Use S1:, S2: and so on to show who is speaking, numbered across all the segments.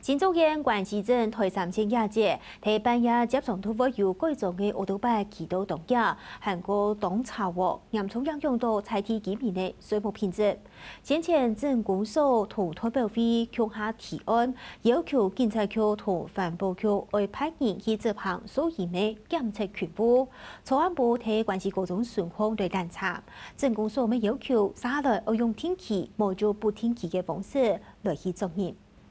S1: 新竹县关西镇台三线亚界，喺半夜接送突发有贵重嘅奥多拜祈祷动亚，韩国东查获严重影响到财体居民嘅水务品质。先前政公所同台北会强下提案，要求警察局同环保局外派人去执行所验嘅检测全部。草案部睇关系各种情况来检查，政公所咪要求下来要用天气，冇做不天气嘅方式来去作业。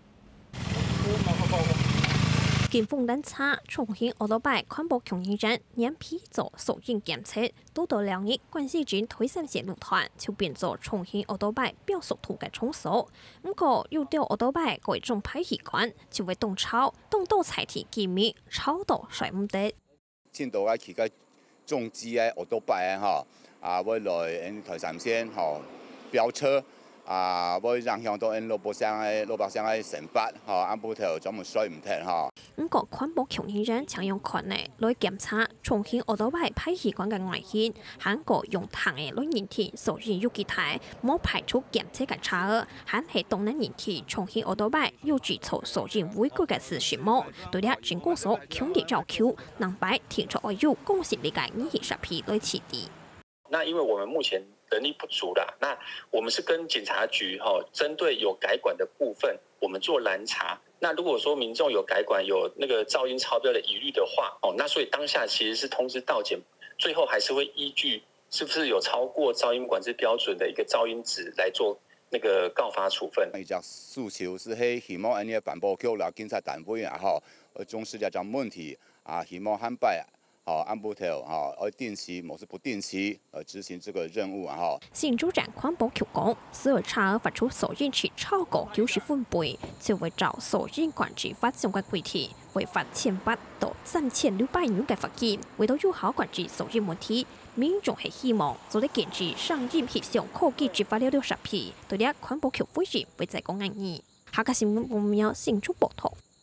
S2: 警方侦查重慶奧多拜環保強議站眼皮做手印檢測，到到2日關西鎮台三線路團就變做重慶奧多拜標識圖嘅場所。不過有到奧多拜嗰種排氣管就會凍潮，凍到財體機密，潮到甩唔得。
S3: 青島啊，去個中資嘅奧多拜啊，我來台三線飆車。 我影響到老百姓嘅生活，按部頭專門水唔停
S2: 不過環保強議站常用權力來檢查重慶奧多拜排氣管嘅外顯，韓國用糖嘅來驗體，所以有機體冇排出檢測嘅差額，韓係東南驗體重慶奧多拜有舉措所以違規嘅事實冇，對咧經過所強烈要求，能擺提出要公信力嘅20批來起底。
S4: 那因為我們目前 人力不足啦，那我們是跟警察局針對有改管的部分，我們做攔查。那如果說民眾有改管有那個噪音超標的疑慮的話，那所以當下其實是通知到檢，最後還是會依據是不是有超過噪音管制標準的一個噪音值來做那個告發處分。
S3: 伊隻訴求是希望呢個環保局啦、警察單位啊，重視呢種問題啊，希望販賣。 按部頭要定期，某是不定期執行這個任務啊！
S2: 新竹站環保局講，所有差額發出所驗值超過90分貝，就會照所驗管制法相關規定，違法1800到3600元嘅罰金。為到有效管制所驗問題，民眾係希望做啲建議上驗協商科技執法了60批，對啲環保局回應會再講案議。下個新聞報導新竹報道。